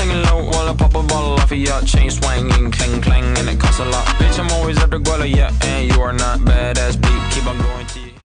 taking low while I pop a bottle off of your chain swinging, clang clang, and it costs a lot. Bitch, I'm always at the guala, yeah, and you are not badass beat. Keep on going to you.